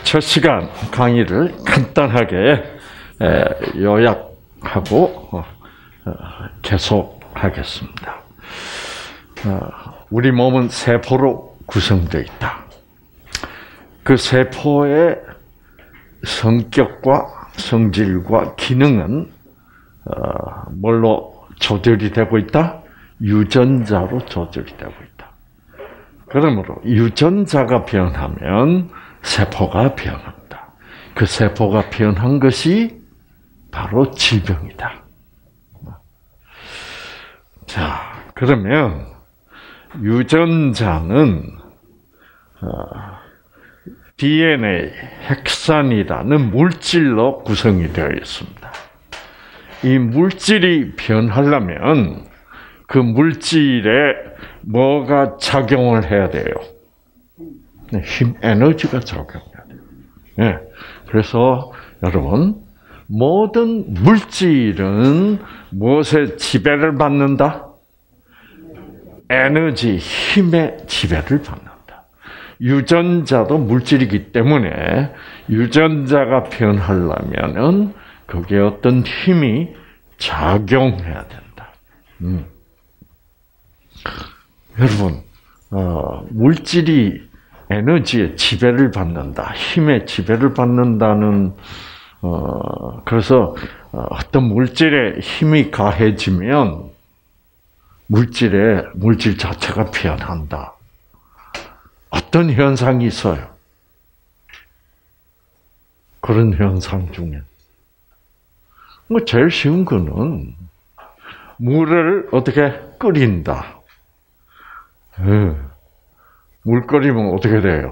첫 시간 강의를 간단하게 요약하고 계속하겠습니다. 우리 몸은 세포로 구성되어 있다. 그 세포의 성격과 성질과 기능은 뭘로 조절이 되고 있다? 유전자로 조절이 되고 있다. 그러므로 유전자가 변하면 세포가 변한다. 그 세포가 변한 것이 바로 질병이다. 자, 그러면 유전자는 DNA, 핵산이라는 물질로 구성이 되어 있습니다. 이 물질이 변하려면 그 물질에 뭐가 작용을 해야 돼요? 힘, 에너지가 작용해야 돼요. 네. 그래서 여러분, 모든 물질은 무엇의 지배를 받는다? 에너지, 힘의 지배를 받는다. 유전자도 물질이기 때문에 유전자가 변하려면은 거기에 어떤 힘이 작용해야 된다. 여러분, 물질이 에너지의 지배를 받는다, 힘의 지배를 받는다는, 그래서 어떤 물질에 힘이 가해지면 물질 자체가 변한다. 어떤 현상이 있어요? 그런 현상 중에 제일 쉬운 거는 물을 어떻게 끓인다. 물 끓이면 어떻게 돼요?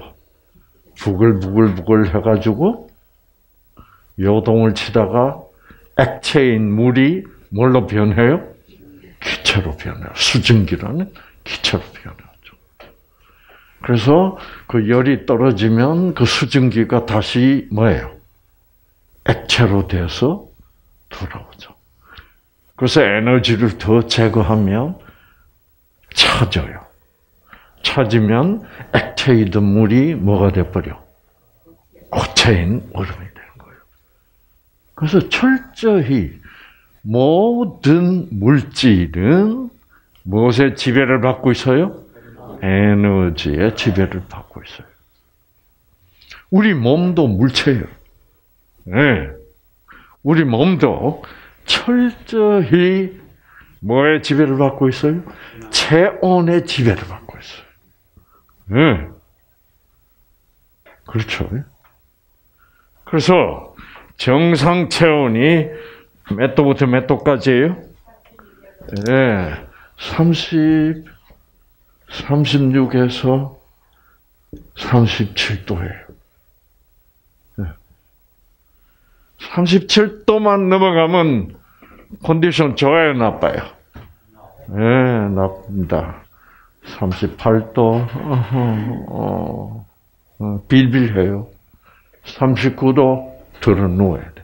부글부글 해가지고 요동을 치다가 액체인 물이 뭘로 변해요? 기체로 변해요. 수증기라는 기체로 변하죠. 그래서 그 열이 떨어지면 그 수증기가 다시 뭐예요? 액체로 돼서 돌아오죠. 그래서 에너지를 더 제거하면 차져요. 차지면 액체이던 물이 뭐가 돼버려? 고체인 얼음이 되는 거예요. 그래서 철저히 모든 물질은 무엇의 지배를 받고 있어요? 에너지의 지배를 받고 있어요. 우리 몸도 물체예요. 네. 우리 몸도 철저히 뭐의 지배를 받고 있어요? 체온의 지배를 받고 있어요. 네. 그렇죠. 그래서 정상 체온이 몇 도부터 몇 도까지예요? 네. 36에서 37도예요. 37도만 넘어가면 컨디션 좋아요, 나빠요? 네, 나쁩니다. 38도, 빌빌해요. 39도 들어 누워야 돼.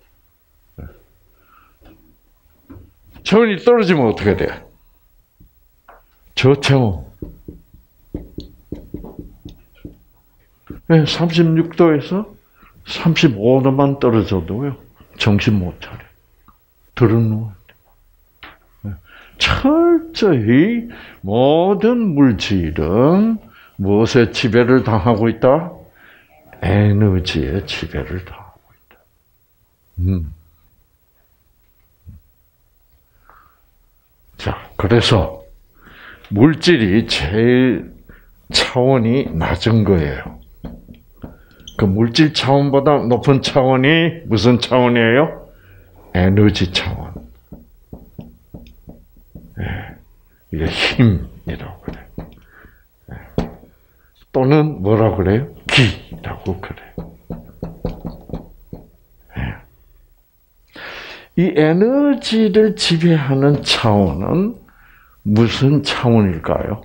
체온이 떨어지면 어떻게 돼? 저체온. 36도에서 35도만 떨어져도요, 정신 못 차려. 들어 누워야 돼. 철저히 모든 물질은 무엇의 지배를 당하고 있다? 에너지의 지배를 당하고 있다. 자, 그래서 물질이 제일 차원이 낮은 거예요. 그 물질 차원보다 높은 차원이 무슨 차원이에요? 에너지 차원. 이게 힘이라고 그래요. 또는 뭐라고 그래요? 기라고 그래요. 이 에너지를 지배하는 차원은 무슨 차원일까요?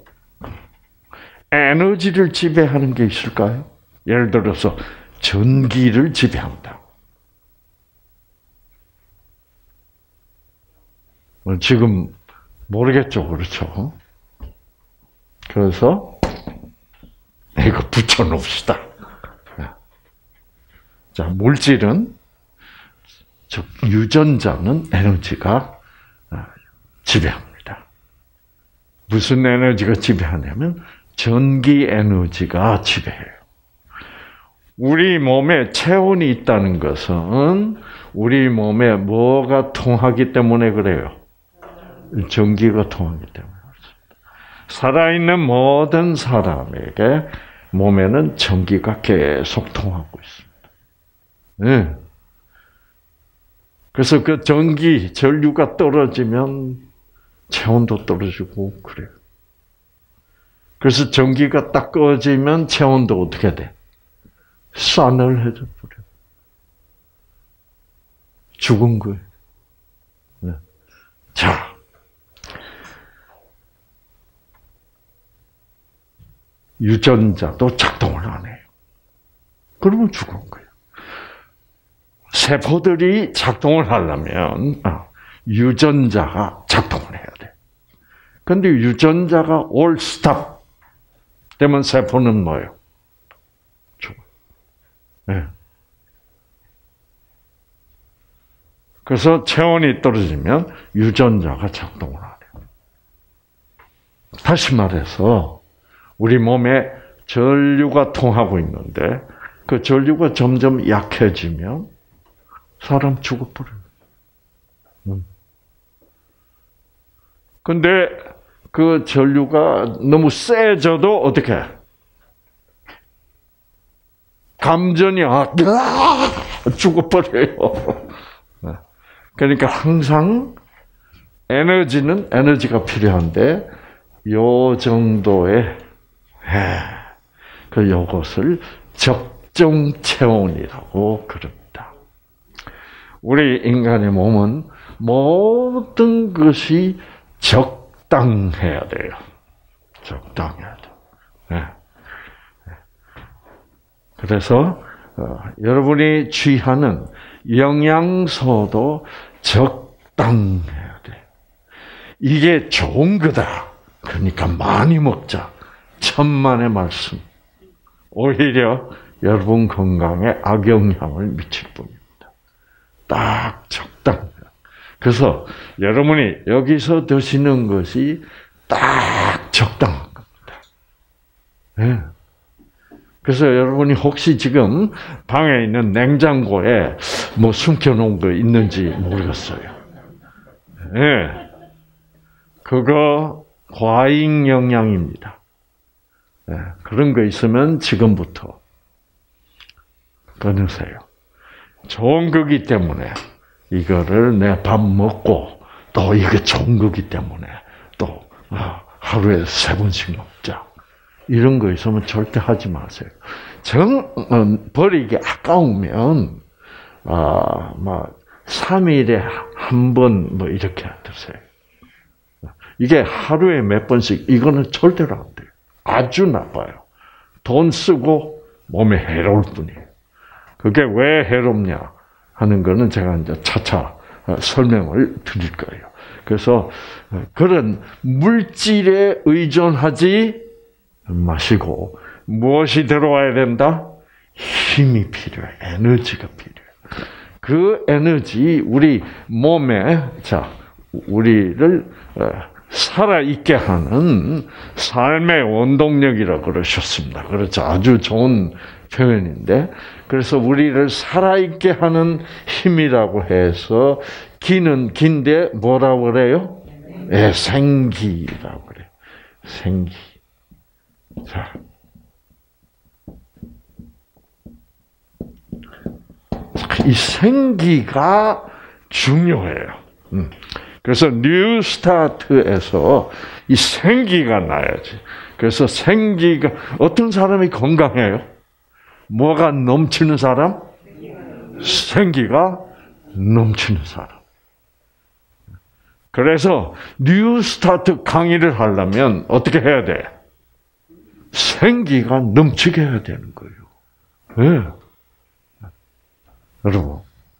에너지를 지배하는 게 있을까요? 예를 들어서 전기를 지배한다. 지금 모르겠죠, 그렇죠? 그래서 이거 붙여놓읍시다. 자, 물질은, 즉, 유전자는 에너지가 지배합니다. 무슨 에너지가 지배하냐면, 전기 에너지가 지배해요. 우리 몸에 체온이 있다는 것은, 우리 몸에 뭐가 통하기 때문에 그래요? 전기가 통하기 때문에 그렇습니다. 살아있는 모든 사람에게 몸에는 전기가 계속 통하고 있습니다. 네. 그래서 그 전기, 전류가 떨어지면 체온도 떨어지고 그래요. 그래서 전기가 딱 꺼지면 체온도 어떻게 돼? 싸늘해져 버려요. 죽은 거예요. 네. 자, 유전자도 작동을 안 해요. 그러면 죽은 거예요. 세포들이 작동을 하려면 유전자가 작동을 해야 돼. 그런데 유전자가 올 스탑 되면 세포는 뭐예요? 죽어요. 네. 그래서 체온이 떨어지면 유전자가 작동을 안 해요. 다시 말해서 우리 몸에 전류가 통하고 있는데 그 전류가 점점 약해지면 사람 죽어버려요. 근데 그 전류가 너무 세져도 어떻게? 감전이 죽어버려요. 그러니까 항상 에너지는 에너지가 필요한데 요 정도의 그 요것을 적정 체온이라고 그럽니다. 우리 인간의 몸은 모든 것이 적당해야 돼요. 적당해야 돼요. 네. 그래서 여러분이 취하는 영양소도 적당해야 돼. 이게 좋은 거다. 그러니까 많이 먹자. 천만의 말씀. 오히려 여러분 건강에 악영향을 미칠 뿐입니다. 딱 적당. 그래서 여러분이 여기서 드시는 것이 딱 적당한 겁니다. 네. 그래서 여러분이 혹시 지금 방에 있는 냉장고에 뭐 숨겨놓은 거 있는지 모르겠어요. 네. 그거 과잉 영양입니다. 네. 그런 거 있으면 지금부터 끊으세요. 좋은 거기 때문에 이거를 내 밥 먹고 또 이게 좋은 거기 때문에 또 하루에 3번씩 먹자. 이런 거 있으면 절대 하지 마세요. 버리기 아까우면, 3일에 한 번, 이렇게 드세요. 이게 하루에 몇 번씩, 이거는 절대로 안 돼요. 아주 나빠요. 돈 쓰고 몸에 해로울 뿐이에요. 그게 왜 해롭냐 하는 거는 제가 이제 차차 설명을 드릴 거예요. 그래서 그런 물질에 의존하지 마시고 무엇이 들어와야 된다? 힘이 필요해. 에너지가 필요해. 그 에너지 우리 몸에 우리를 살아있게 하는 삶의 원동력이라고 그러셨습니다. 그렇죠. 아주 좋은 표현인데 그래서 우리를 살아있게 하는 힘이라고 해서 기는 긴데 뭐라고 그래요? 네, 생기라고 그래요. 생기. 자, 이 생기가 중요해요. 그래서 뉴 스타트에서 이 생기가 나야지. 그래서 생기가 어떤 사람이 건강해요? 뭐가 넘치는 사람? 생기가 넘치는 사람. 그래서 뉴 스타트 강의를 하려면 어떻게 해야 돼? 생기가 넘치게 해야 되는 거예요. 네. 여러분.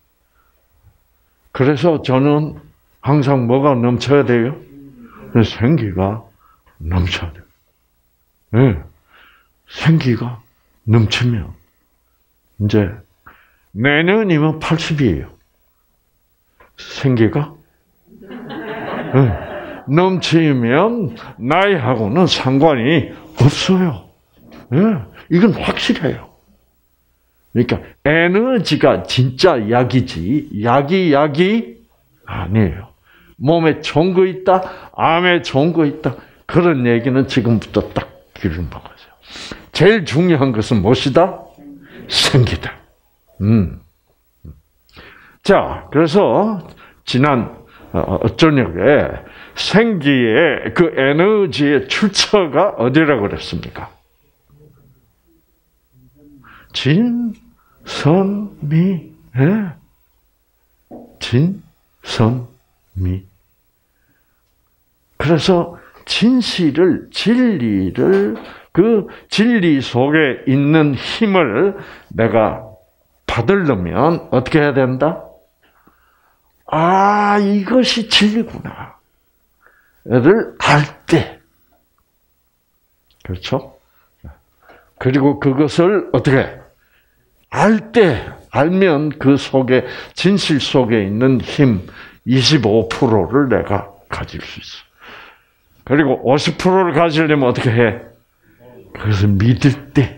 그래서 저는 항상 뭐가 넘쳐야 돼요? 생기가 넘쳐야 돼요. 네. 생기가 넘치면 이제 내년이면 80이에요. 생기가? 네. 넘치면 나이하고는 상관이 없어요. 네. 이건 확실해요. 그러니까 에너지가 진짜 약이지 약이 아니에요. 몸에 좋은 거 있다, 암에 좋은 거 있다. 그런 얘기는 지금부터 딱 기름 박으세요. 제일 중요한 것은 무엇이다? 생기다. 자, 그래서 지난 저녁에 생기의 그 에너지의 출처가 어디라고 그랬습니까? 진선미. 진선미. 그래서 진리를 그 진리 속에 있는 힘을 내가 받으려면 어떻게 해야 된다? 아, 이것이 진리구나. 를 알 때. 그렇죠? 그리고 그것을 어떻게 알 때, 알면 그 속에, 진실 속에 있는 힘 25%를 내가 가질 수 있어. 그리고 50%를 가지려면 어떻게 해? 그것을 믿을 때.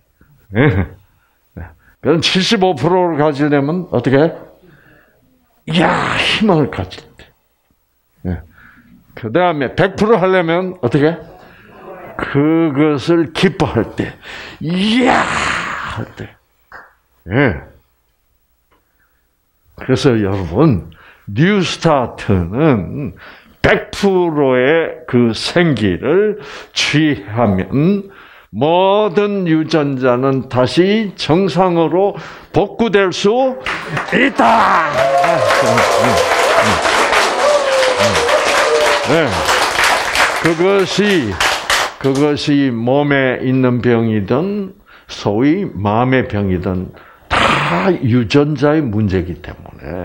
그럼 75%를 가지려면 어떻게 해? 이야, 희망을 가질 때. 그 다음에 100% 하려면 어떻게 해? 그것을 기뻐할 때. 이야! 할 때. 그래서 여러분, 뉴스타트는 100%의 그 생기를 취하면 모든 유전자는 다시 정상으로 복구될 수 있다. 네. 그것이 몸에 있는 병이든 소위 마음의 병이든 다 유전자의 문제이기 때문에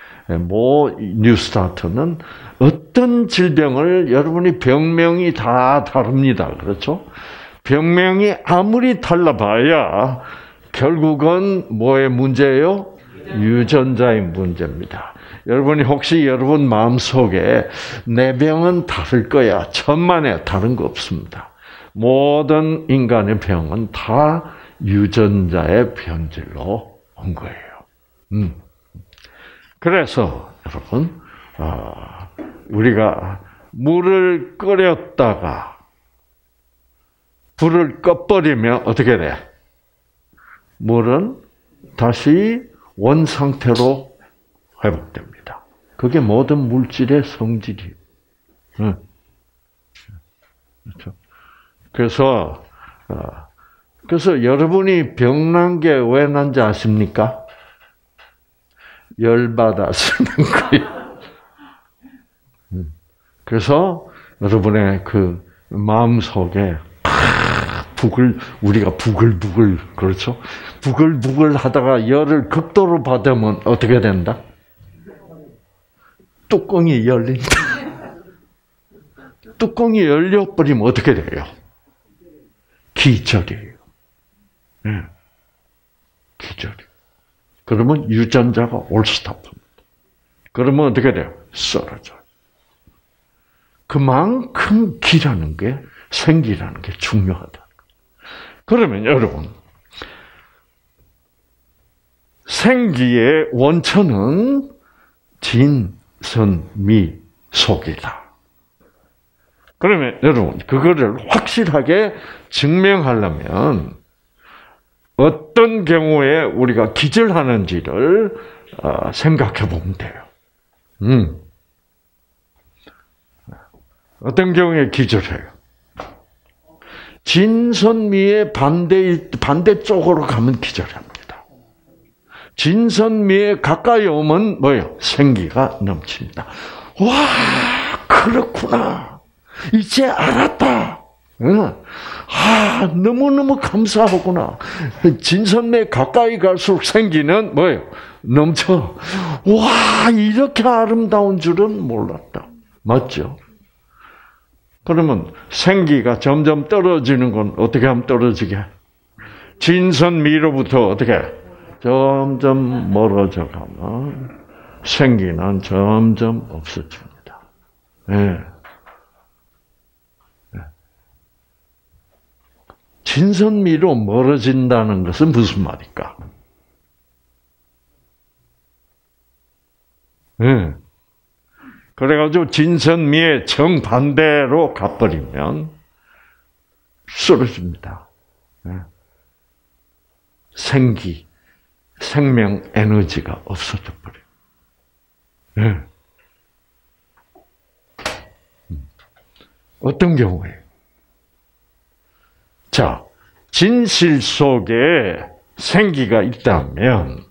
뉴스타트는 어떤 질병을 여러분이 병명이 다 다릅니다. 그렇죠? 병명이 아무리 달라봐야 결국은 뭐의 문제예요? 유전자의 문제입니다. 여러분이 혹시 여러분 마음속에 내 병은 다를 거야. 천만에 다른 거 없습니다. 모든 인간의 병은 다 유전자의 변질로 온 거예요. 그래서 여러분, 우리가 물을 끓였다가 불을 꺼버리면 어떻게 돼? 물은 다시 원 상태로 회복됩니다. 그게 모든 물질의 성질이에요. 그렇죠? 그래서 여러분이 병난 게 왜 난지 아십니까? 열받아서 난 거예요. 그래서 여러분의 그 마음 속에 우리가 부글부글, 그렇죠? 부글부글 하다가 열을 극도로 받으면 어떻게 된다? 뚜껑이 열린다. 뚜껑이 열려버리면 어떻게 돼요? 기절이에요. 기절이에요. 그러면 유전자가 올스톱합니다. 그러면 어떻게 돼요? 쓰러져요. 그만큼 기라는 게, 생기라는 게 중요하다. 그러면 여러분, 생기의 원천은 진선미 속이다. 그러면 여러분, 그거를 확실하게 증명하려면 어떤 경우에 우리가 기절하는지를 생각해 보면 돼요. 어떤 경우에 기절해요? 진선미의 반대쪽으로 가면 기절합니다. 진선미에 가까이 오면 뭐예요? 생기가 넘칩니다. 와, 그렇구나. 이제 알았다. 너무너무 감사하구나. 진선미에 가까이 갈수록 생기는 뭐예요? 넘쳐. 와, 이렇게 아름다운 줄은 몰랐다. 맞죠? 그러면 생기가 점점 떨어지는 건 어떻게 하면 떨어지게? 진선미로부터 어떻게? 점점 멀어져 가면 생기는 점점 없어집니다. 예. 진선미로 멀어진다는 것은 무슨 말일까? 예. 그래가지고 진선미의 정반대로 가버리면 쓰러집니다. 예. 생명 에너지가 없어져 버려요. 예. 어떤 경우에? 자, 진실 속에 생기가 있다면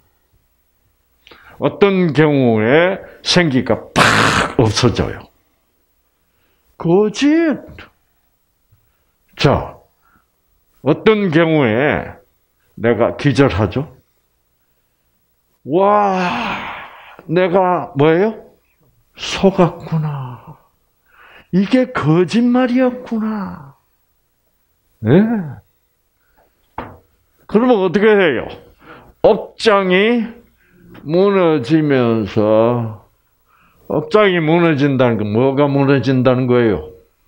어떤 경우에 생기가 팍 없어져요? 거짓. 자, 어떤 경우에 내가 기절하죠? 와, 내가 뭐예요? 속았구나. 이게 거짓말이었구나. 네. 그러면 어떻게 해요? 억장이 무너지면서, 억장이 무너진다는 건 뭐가 무너진다는 거예요?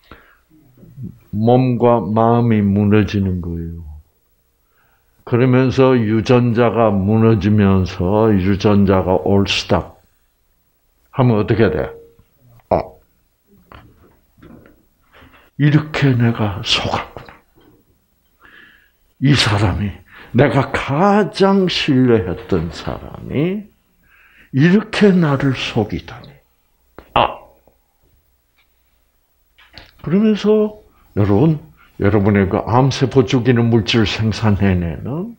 몸과 마음이 무너지는 거예요. 그러면서 유전자가 무너지면서 유전자가 올스탑 하면 어떻게 돼? 이렇게 내가 속았구나. 이 사람이, 내가 가장 신뢰했던 사람이 이렇게 나를 속이다니. 그러면서 여러분의 그 암세포 죽이는 물질을 생산해내는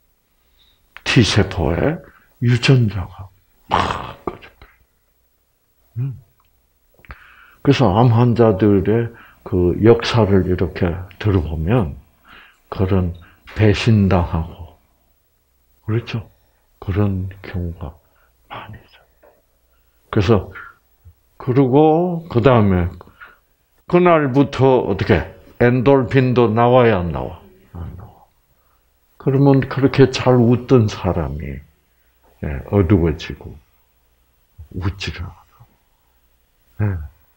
T세포의 유전자가 막 꺼져버려요. 그래서 암 환자들의 그 역사를 이렇게 들어보면 그런 배신당하고 그렇죠? 그런 경우가 많이 있어요. 그래서 그러고 그 다음에 그날부터 어떻게 엔돌핀도 나와야 안 나와? 안 나와. 그러면 그렇게 잘 웃던 사람이 어두워지고 웃지를 않아.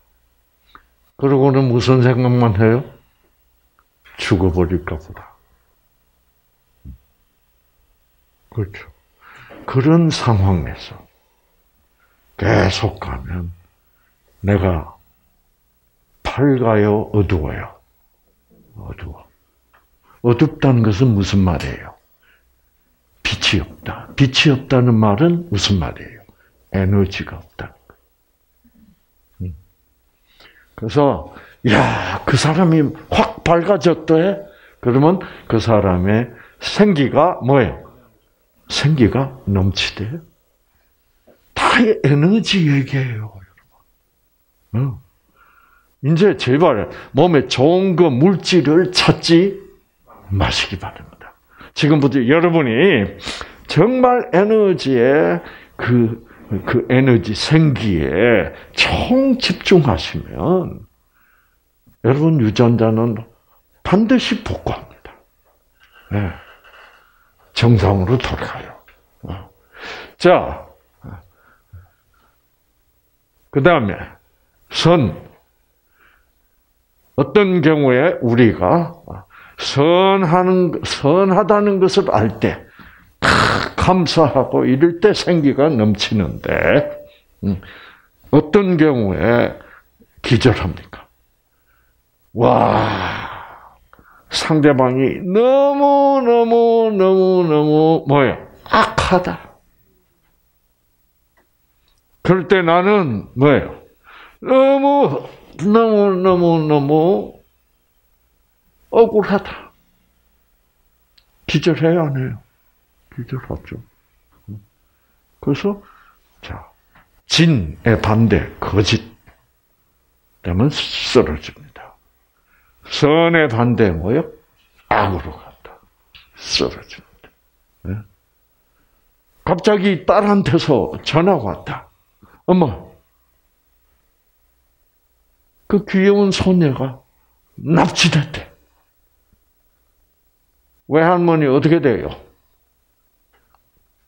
그러고는 무슨 생각만 해요? 죽어버릴까 보다. 그렇죠. 그런 상황에서 계속 가면 내가 밝아요, 어두워요? 어두워. 어둡다는 것은 무슨 말이에요? 빛이 없다. 빛이 없다는 말은 무슨 말이에요? 에너지가 없다는 거예요. 그래서 야, 그 사람이 확 밝아졌대. 그러면 그 사람의 생기가 뭐예요? 생기가 넘치대. 다 에너지 얘기예요, 여러분. 이제 제발 몸에 좋은 그 물질을 찾지 마시기 바랍니다. 지금부터 여러분이 정말 에너지에 그 에너지 생기에 총 집중하시면 여러분 유전자는 반드시 복구합니다. 네. 정상으로 돌아가요. 자, 그 다음에 어떤 경우에 우리가 선하다는 것을 알 때, 감사하고 이럴 때 생기가 넘치는데, 어떤 경우에 기절합니까? 와, 상대방이 너무 뭐예요? 악하다. 그럴 때 나는 뭐예요? 너무 억울하다. 기절해야 안 해요? 기절하죠. 그래서 자, 진의 반대 거짓 되면 쓰러집니다. 선의 반대 뭐요? 악으로 간다. 쓰러집니다. 네? 갑자기 딸한테서 전화가 왔다. 엄마, 그 귀여운 손녀가 납치됐대. 외할머니 어떻게 돼요?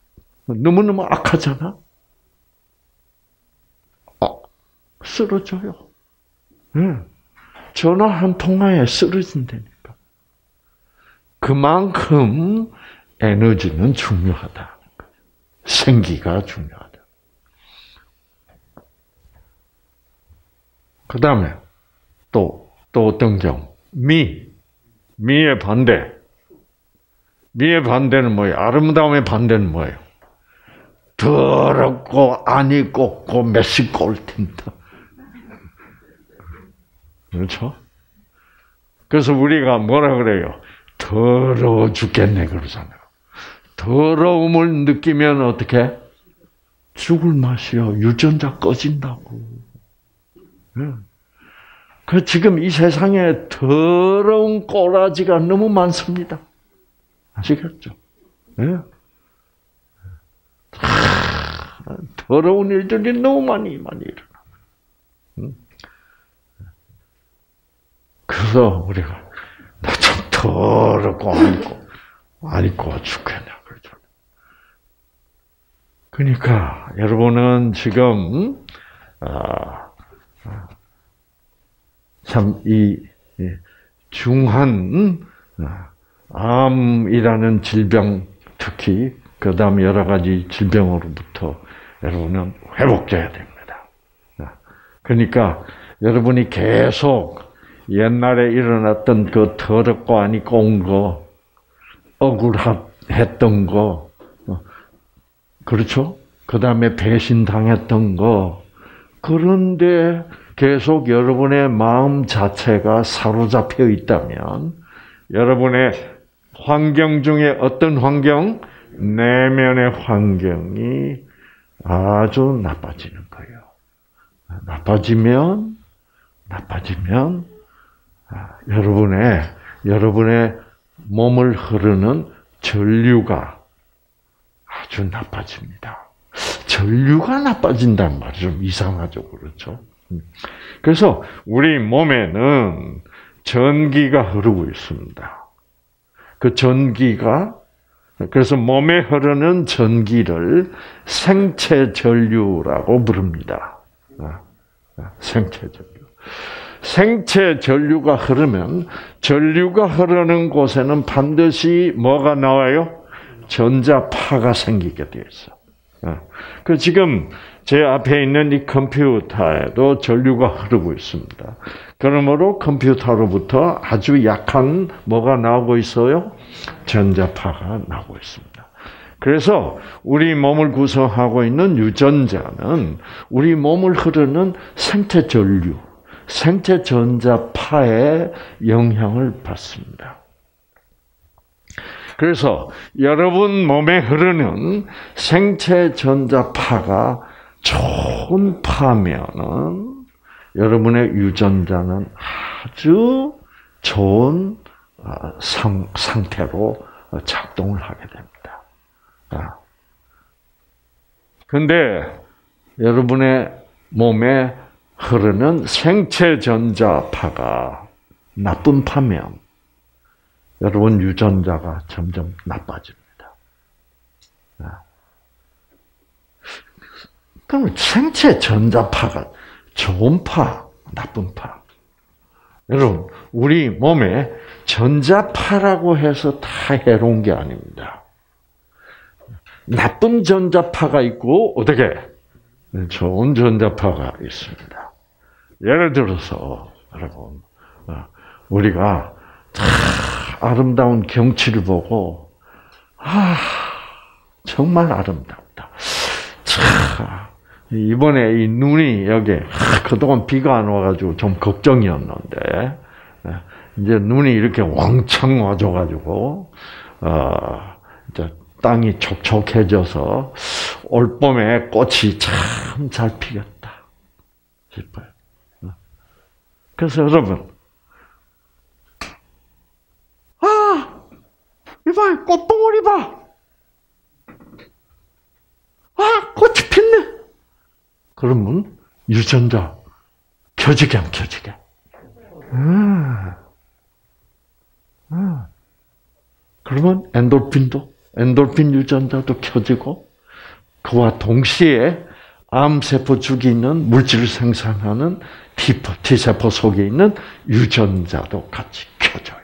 너무너무 악하잖아. 쓰러져요. 전화 한 통화에 쓰러진다니까. 그만큼 에너지는 중요하다. 생기가 중요하다. 그 다음에 또 어떤 경우? 미의 반대. 미의 반대는 뭐예요? 아름다움의 반대는 뭐예요? 더럽고 안이 꼽고 메시 꼴틴다. 그렇죠? 그래서 우리가 뭐라 그래요? 더러워 죽겠네 그러잖아요. 더러움을 느끼면 어떻게? 죽을 맛이요. 유전자 꺼진다고. 그 지금 이 세상에 더러운 꼬라지가 너무 많습니다. 아시겠죠? 네? 더러운 일들이 너무 많이 일어나. 그래서 우리가 나 좀 더럽고 안 입고 죽겠냐 그러죠. 그러니까 여러분은 지금 참 이 중한 암이라는 질병 특히 그 다음 여러 가지 질병으로부터 여러분은 회복돼야 됩니다. 그러니까 여러분이 계속 옛날에 일어났던 그 더럽고 안 입고 온 거, 억울했던 거, 그렇죠? 그 다음에 배신당했던 거, 그런데 계속 여러분의 마음 자체가 사로잡혀 있다면, 여러분의 환경 중에 어떤 환경? 내면의 환경이 아주 나빠지는 거예요. 나빠지면 여러분의 몸을 흐르는 전류가 아주 나빠집니다. 전류가 나빠진단 말이 좀 이상하죠, 그렇죠? 그래서 우리 몸에는 전기가 흐르고 있습니다. 그 전기가 그래서 몸에 흐르는 전기를 생체 전류라고 부릅니다. 생체 전류. 생체 전류가 흐르면 전류가 흐르는 곳에는 반드시 뭐가 나와요? 전자파가 생기게 되어 있어요. 그 지금 제 앞에 있는 이 컴퓨터에도 전류가 흐르고 있습니다. 그러므로 컴퓨터로부터 아주 약한 뭐가 나오고 있어요? 전자파가 나오고 있습니다. 그래서 우리 몸을 구성하고 있는 유전자는 우리 몸을 흐르는 생체 전류, 생체 전자파의 영향을 받습니다. 그래서 여러분 몸에 흐르는 생체 전자파가 좋은 파면은 여러분의 유전자는 아주 좋은 상태로 작동을 하게 됩니다. 그런데 여러분의 몸에 흐르는 생체 전자파가 나쁜 파면 여러분 유전자가 점점 나빠집니다. 그럼 생체 전자파가 좋은 파, 나쁜 파. 여러분, 우리 몸에 전자파라고 해서 다 해로운 게 아닙니다. 나쁜 전자파가 있고 어떻게? 좋은 전자파가 있습니다. 예를 들어서 여러분, 우리가 아름다운 경치를 보고 정말 아름답다. 이번에 이 눈이 여기 그동안 비가 안 와가지고 좀 걱정이었는데 이제 눈이 이렇게 왕창 와줘가지고 이제 땅이 촉촉해져서 올 봄에 꽃이 참 잘 피겠다 싶어요. 그래서 여러분, 이봐, 꽃봉오리 봐. 꽃이 폈네. 그러면 유전자 켜지게 안 켜지게? 그러면 엔돌핀 유전자도 켜지고 그와 동시에 암세포 죽이는 물질을 생산하는 T세포 속에 있는 유전자도 같이 켜져요.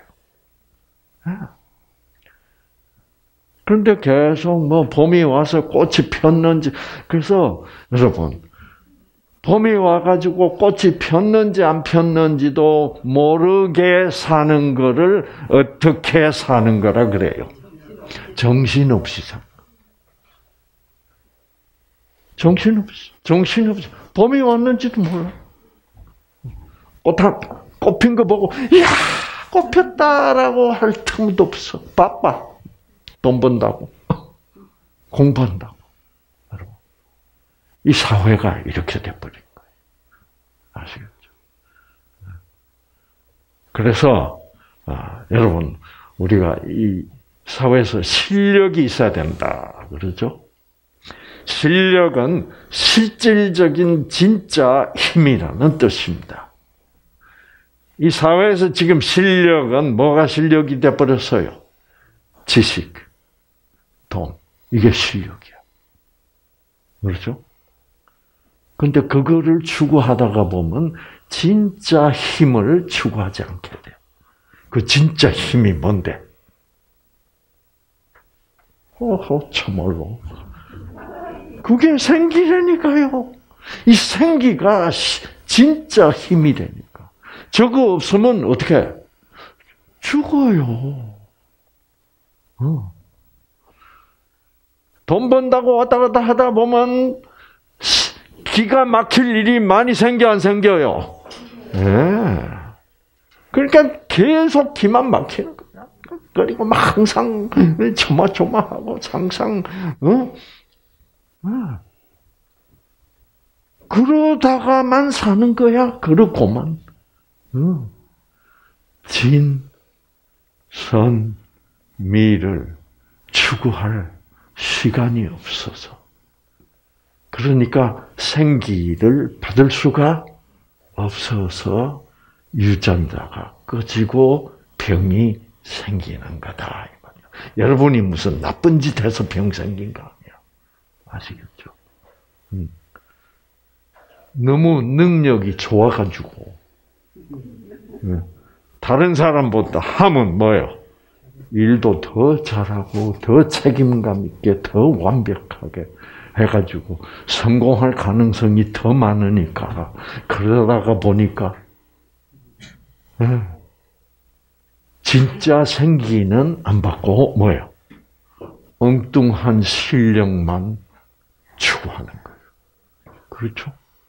그런데 계속 봄이 와서 꽃이 폈는지, 그래서 여러분, 봄이 와가지고 꽃이 폈는지 안 폈는지도 모르게 사는 거를 어떻게 사는 거라 그래요? 정신없이 사. 정신없이. 봄이 왔는지도 몰라. 꽃 핀 거 보고, 이야, 꽃 폈다라고 할 틈도 없어. 바빠. 돈 번다고. 공부한다고. 여러분. 이 사회가 이렇게 돼버린 거예요. 아시겠죠? 그래서, 여러분, 우리가 이 사회에서 실력이 있어야 된다. 그러죠? 실력은 실질적인 진짜 힘이라는 뜻입니다. 이 사회에서 지금 실력은 뭐가 실력이 돼버렸어요? 지식, 돈, 이게 실력이야. 그렇죠? 근데 그거를 추구하다가 보면 진짜 힘을 추구하지 않게 돼요. 그 진짜 힘이 뭔데? 참말로. 그게 생기라니까요. 이 생기가 진짜 힘이라니까. 저거 없으면 어떻게? 죽어요. 돈 번다고 왔다 갔다 하다 보면 기가 막힐 일이 많이 생겨 안 생겨요? 네. 그러니까 계속 기만 막히는 거야. 그리고 막 항상 조마조마하고 항상 그러다가만 사는 거야. 그렇고만. 진, 선, 미를 추구할 시간이 없어서. 그러니까 생기를 받을 수가 없어서 유전자가 꺼지고 병이 생기는 거다. 여러분이 무슨 나쁜 짓 해서 병 생긴 거 아니야. 아시겠죠? 너무 능력이 좋아가지고 다른 사람보다 하면 뭐예요? 일도 더 잘하고 더 책임감 있게 더 완벽하게 해가지고 성공할 가능성이 더 많으니까 그러다가 보니까 진짜 생기는 안 받고 뭐예요? 엉뚱한 실력만 추구하는 거예요. 그렇죠?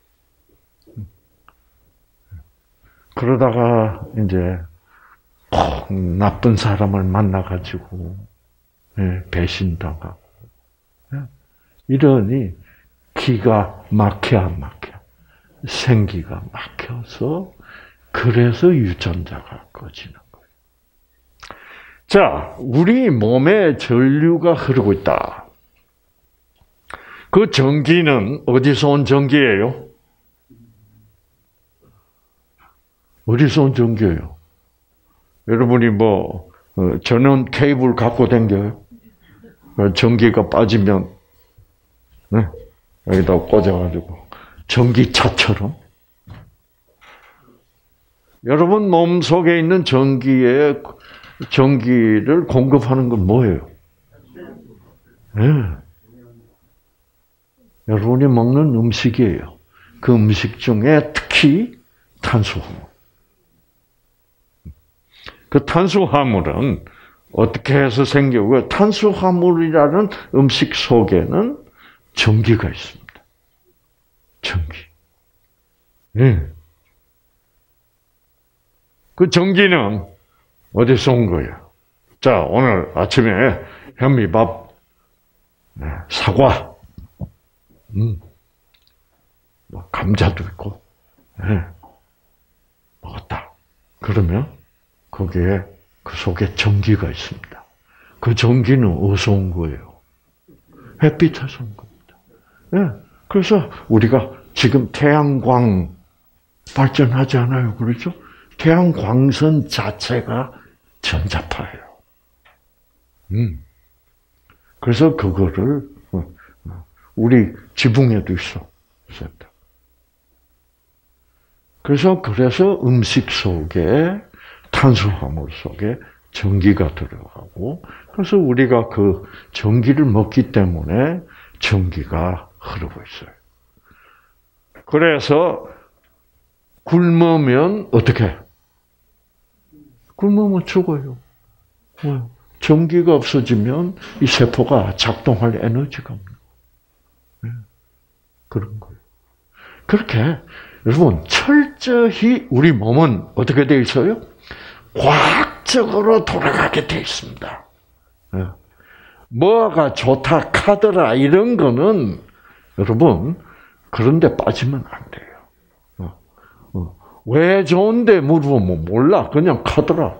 그러다가 이제 나쁜 사람을 만나가지고 배신당하고 이러니 기가 막혀 안 막혀? 생기가 막혀서 그래서 유전자가 꺼지는 거예요. 자, 우리 몸에 전류가 흐르고 있다. 그 전기는 어디서 온 전기예요? 어디서 온 전기예요? 여러분이 전원 케이블 갖고 다녀요? 전기가 빠지면 여기다 꽂아가지고 전기차처럼 여러분 몸 속에 있는 전기를 공급하는 건 뭐예요? 여러분이 먹는 음식이에요. 그 음식 중에 특히 탄수화물. 그 탄수화물은 어떻게 해서 생기고 탄수화물이라는 음식 속에는 전기가 있습니다. 전기. 그 전기는 어디서 온 거예요? 자, 오늘 아침에 현미밥, 사과, 감자도 있고, 먹었다. 그러면 거기에 그 속에 전기가 있습니다. 그 전기는 어디서 온 거예요? 햇빛에서 온 겁니다. 그래서 우리가 지금 태양광 발전하지 않아요. 그렇죠? 태양광선 자체가 전자파예요. 그래서 그거를 우리 지붕에도 있어. 센터. 그래서 음식 속에 탄수화물 속에 전기가 들어가고, 그래서 우리가 그 전기를 먹기 때문에 전기가 흐르고 있어요. 그래서 굶으면 어떻게? 굶으면 죽어요. 전기가 없어지면 이 세포가 작동할 에너지가 없는 거예요. 그런 거예요. 그렇게 여러분 철저히 우리 몸은 어떻게 되어 있어요? 과학적으로 돌아가게 되어 있습니다. 뭐가 좋다 카더라 이런 거는 여러분 그런데 빠지면 안 돼요. 왜 좋은데 물어보면 몰라. 그냥 카더라.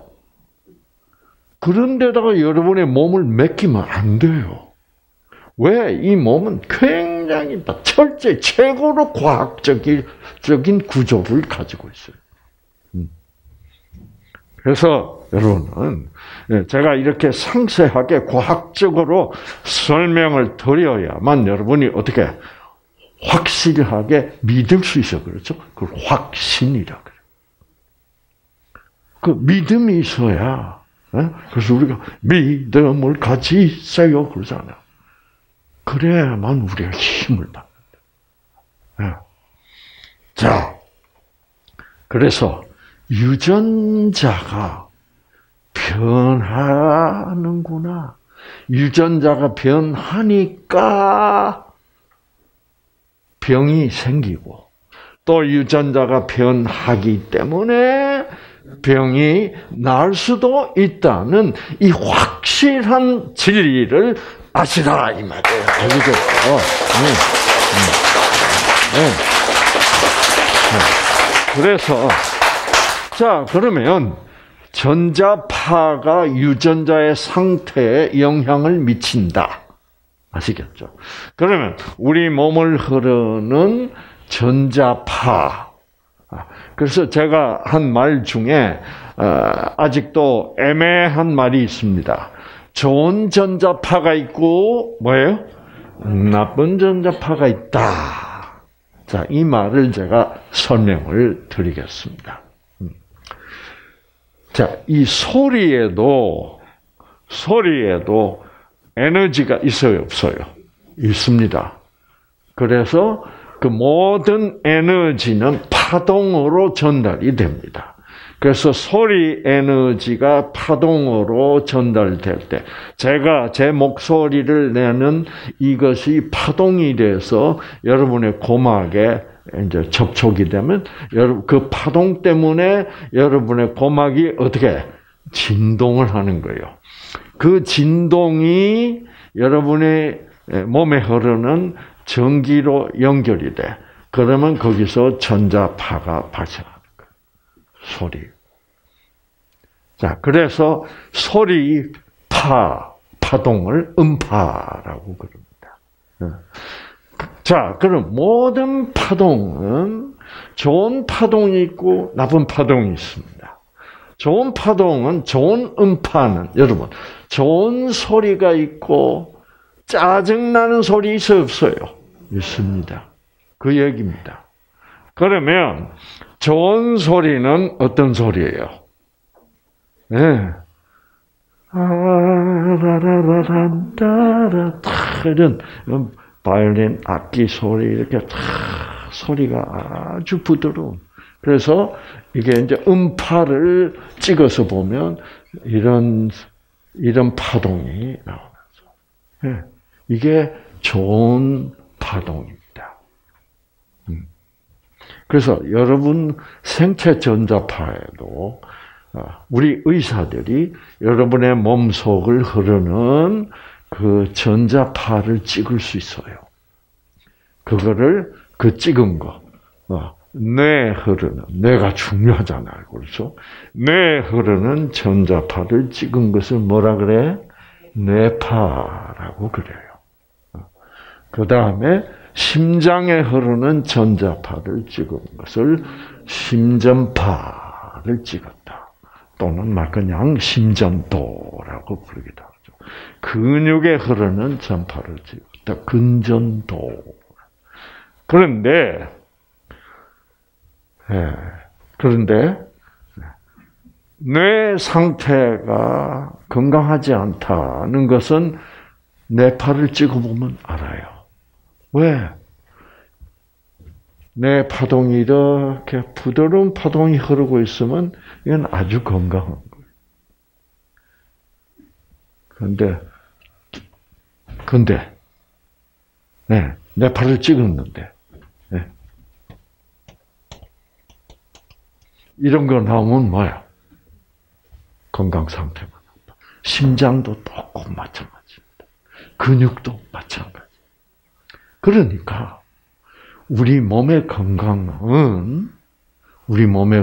그런데다가 여러분의 몸을 맡기면 안 돼요. 왜? 이 몸은 굉장히 철저히 최고로 과학적인 구조를 가지고 있어요. 그래서 여러분은 제가 이렇게 상세하게 과학적으로 설명을 드려야만 여러분이 어떻게 확실하게 믿을 수 있어. 그렇죠? 그걸 확신이라 그래요. 그 믿음이 있어야. 그래서 우리가 믿음을 가지세요 그러잖아요. 그래야만 우리가 힘을 받는다. 자, 그래서 유전자가 변하는구나. 유전자가 변하니까 병이 생기고, 또 유전자가 변하기 때문에 병이 나을 수도 있다는 이 확실한 진리를 아시라 이 말이에요. 알겠죠? 그래서 자 그러면 전자파가 유전자의 상태에 영향을 미친다. 아시겠죠? 그러면 우리 몸을 흐르는 전자파. 그래서 제가 한 말 중에 아직도 애매한 말이 있습니다. 좋은 전자파가 있고 뭐예요? 나쁜 전자파가 있다. 자, 이 말을 제가 설명을 드리겠습니다. 자, 이 소리에도 에너지가 있어요, 없어요? 있습니다. 그래서 그 모든 에너지는 파동으로 전달이 됩니다. 그래서 소리 에너지가 파동으로 전달될 때, 제가 제 목소리를 내는 이것이 파동이 돼서 여러분의 고막에 이제 접촉이 되면, 그 파동 때문에 여러분의 고막이 어떻게 진동을 하는 거예요. 그 진동이 여러분의 몸에 흐르는 전기로 연결이 돼. 그러면 거기서 전자파가 발생하는 거예요. 소리. 자, 그래서 파동을 음파라고 그럽니다. 자, 그럼 모든 파동은 좋은 파동이 있고 나쁜 파동이 있습니다. 좋은 파동은, 좋은 음파는, 여러분, 좋은 소리가 있고 짜증나는 소리 있어요, 없어요? 있습니다. 그 얘기입니다. 그러면 좋은 소리는 어떤 소리예요? 네. 이런 바이올린 악기 소리 이렇게 소리가 아주 부드러운. 그래서 이게 이제 음파를 찍어서 보면 이런 파동이 나오면서, 네. 이게 좋은 파동입니다. 그래서 여러분 생체 전자파에도 우리 의사들이 여러분의 몸속을 흐르는 그 전자파를 찍을 수 있어요. 그거를 그 찍은 거, 뇌에 흐르는, 뇌가 중요하잖아요, 그렇죠? 뇌에 흐르는 전자파를 찍은 것을 뭐라 그래? 뇌파라고 그래요. 그 다음에 심장에 흐르는 전자파를 찍은 것을 심전파를 찍었다. 또는 막 그냥 심전도라고 부르기도 하죠. 근육에 흐르는 전파를 찍었다. 근전도. 그런데 뇌 상태가 건강하지 않다는 것은 뇌파를 찍어보면 알아요. 왜? 뇌 파동이 이렇게 부드러운 파동이 흐르고 있으면 이건 아주 건강한 거예요. 근데 뇌파를 찍었는데 이런 거 나오면 뭐야? 건강 상태가 나빠. 심장도 똑같고 마찬가지입니다. 근육도 마찬가지. 그러니까 우리 몸의 건강은 우리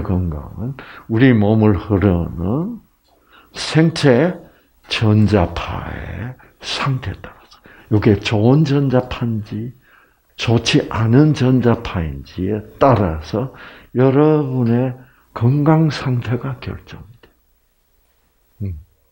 몸을 흐르는 생체 전자파의 상태에 따라서 이게 좋은 전자파인지 좋지 않은 전자파인지에 따라서 여러분의 건강 상태가 결정이 돼요.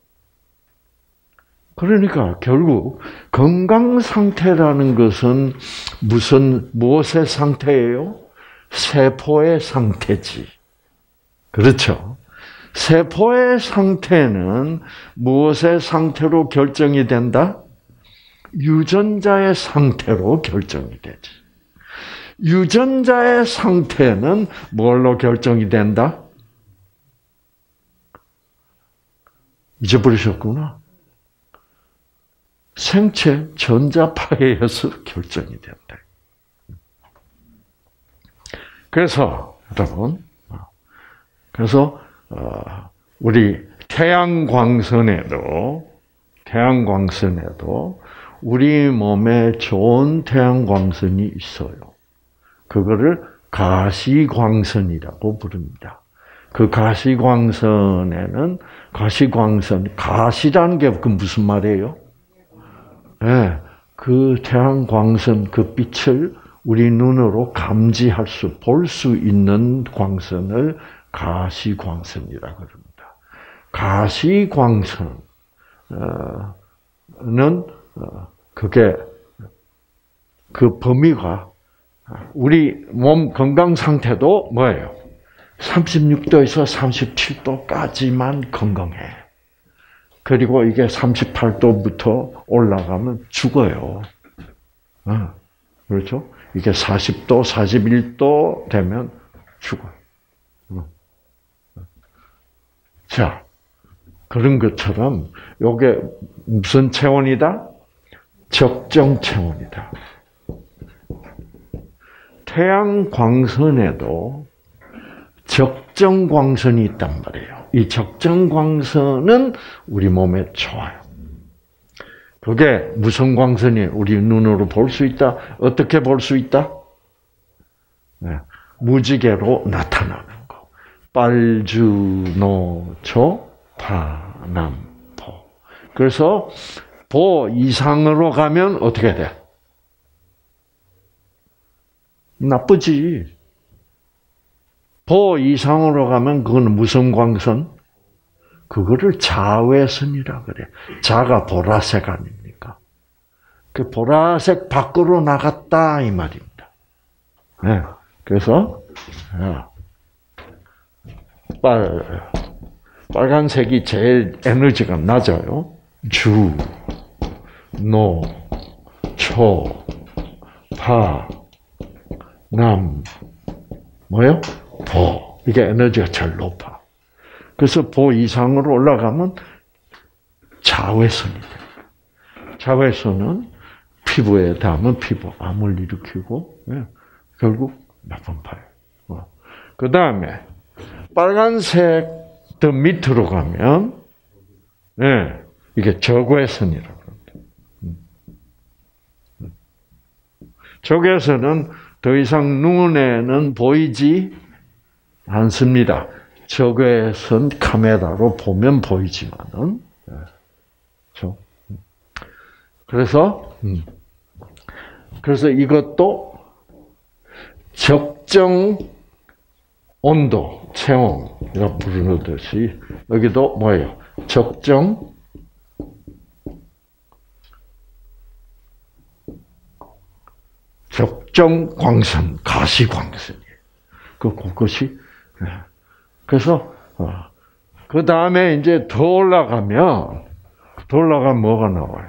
그러니까 결국 건강 상태라는 것은 무엇의 상태예요? 세포의 상태지. 그렇죠? 세포의 상태는 무엇의 상태로 결정이 된다? 유전자의 상태로 결정이 되지. 유전자의 상태는 뭘로 결정이 된다? 잊어버리셨구나. 생체 전자파에 의해서 결정이 된다. 그래서 여러분, 우리 태양광선에도 우리 몸에 좋은 태양광선이 있어요. 그거를 가시광선이라고 부릅니다. 그 가시광선에는 가시라는 게 그 무슨 말이에요? 네, 그 태양광선 그 빛을 우리 눈으로 볼 수 있는 광선을 가시광선이라고 합니다. 가시광선은 그게 그 범위가 우리 몸 건강 상태도 뭐예요? 36도에서 37도까지만 건강해. 그리고 이게 38도부터 올라가면 죽어요. 그렇죠? 이게 40도, 41도 되면 죽어요. 자, 그런 것처럼 이게 무슨 체온이다? 적정 체온이다. 태양 광선에도 적정 광선이 있단 말이에요. 이 적정 광선은 우리 몸에 좋아요. 그게 무슨 광선이 우리 눈으로 볼 수 있다? 어떻게 볼 수 있다? 무지개로 나타나는 거. 빨주노초 파남보. 그래서 보 이상으로 가면 어떻게 돼? 나쁘지. 보 이상으로 가면 그건 무슨 광선? 그거를 자외선이라 그래. 자가 보라색 아닙니까? 그 보라색 밖으로 나갔다 이 말입니다. 네. 그래서 빨간색이 제일 에너지가 낮아요. 주, 노, 초, 파, 남, 뭐요? 보. 이게 에너지가 제일 높아. 그래서 보 이상으로 올라가면 자외선이 됩니다. 자외선은 피부에 닿으면 피부암을 일으키고 결국 나쁜 파예요. 그 다음에 빨간색 더 밑으로 가면 이게 적외선이라고 합니다. 적외선은 더 이상 눈에는 보이지 않습니다. 적외선 카메라로 보면 보이지만은 그래서 이것도 적정 온도, 체온이라고 부르듯이 여기도 뭐예요? 적정 적정 광선, 가시광선이에요. 그것이. 그래서, 그 다음에 이제 더 올라가면 뭐가 나와요?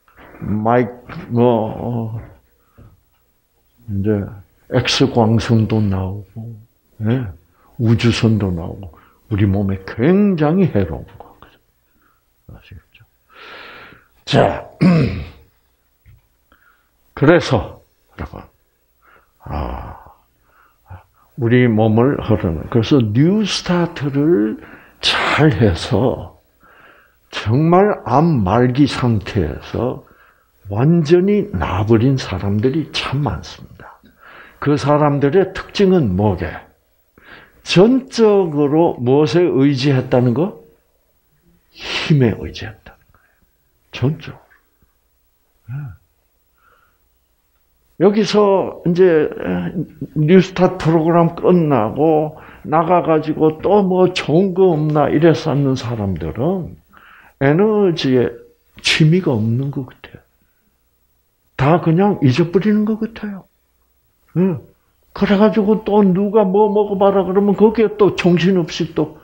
이제, X광선도 나오고, 네? 우주선도 나오고, 우리 몸에 굉장히 해로운 거. 아시겠죠? 자, 그래서, 우리 몸을 흐르는, 그래서 뉴스타트를 잘 해서, 정말 암 말기 상태에서 완전히 나버린 사람들이 참 많습니다. 그 사람들의 특징은 뭐게? 전적으로 무엇에 의지했다는 거? 힘에 의지했다는 거예요. 전적으로. 여기서 이제 뉴스타트 프로그램 끝나고 나가가지고 또 뭐 좋은 거 없나 이래 쌓는 사람들은 에너지에 취미가 없는 것 같아요. 다 그냥 잊어버리는 것 같아요. 그래가지고 또 누가 뭐 먹어봐라 그러면 거기에 또 정신없이 또,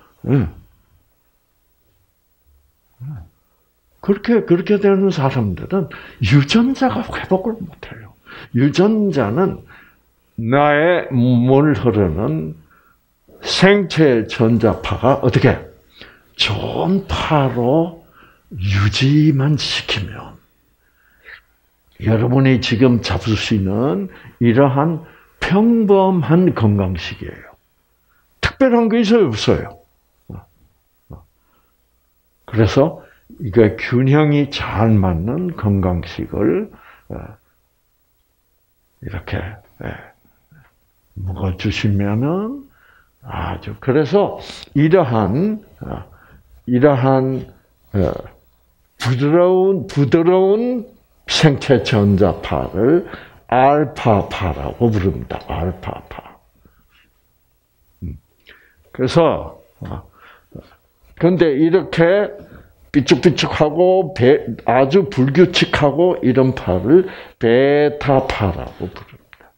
그렇게 되는 사람들은 유전자가 회복을 못해요. 유전자는 나의 몸을 흐르는 생체 전자파가 어떻게 좋은 파로 유지만 시키면 여러분이 지금 잡수시는 이러한 평범한 건강식이에요. 특별한 게 있어요, 없어요? 그래서 이게 균형이 잘 맞는 건강식을 이렇게 먹어주시면은 아주 그래서 이러한 부드러운 생체 전자파를 알파파라고 부릅니다. 알파파. 그래서 근데 이렇게 삐쭉삐쭉하고 아주 불규칙하고 이런 파를 베타파라고 부릅니다.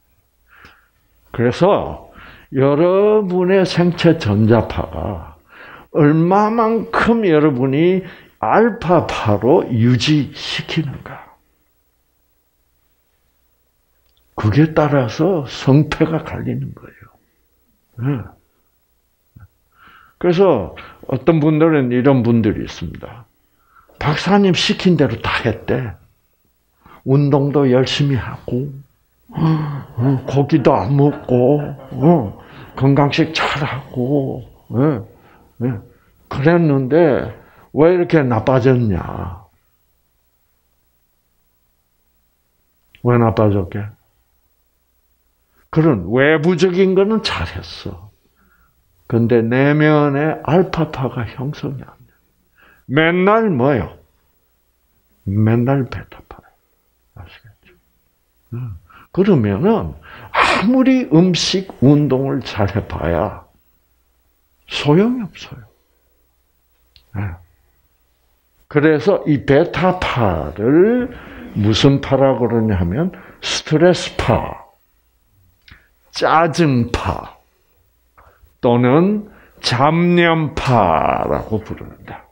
그래서 여러분의 생체 전자파가 얼마만큼 여러분이 알파파로 유지시키는가. 그게 따라서 성패가 갈리는 거예요. 그래서 어떤 분들은 이런 분들이 있습니다. 박사님 시킨 대로 다 했대. 운동도 열심히 하고, 고기도 안 먹고, 건강식 잘하고, 그랬는데 왜 이렇게 나빠졌냐? 왜 나빠졌게? 그런 외부적인 거는 잘했어. 근데 내면의 알파파가 형성이 안 돼. 맨날 뭐요? 맨날 베타파예요. 아시겠죠? 그러면은 아무리 음식, 운동을 잘 해봐야 소용이 없어요. 그래서 이 베타파를 무슨 파라고 그러냐면 스트레스파, 짜증파 또는 잡념파라고 부릅니다.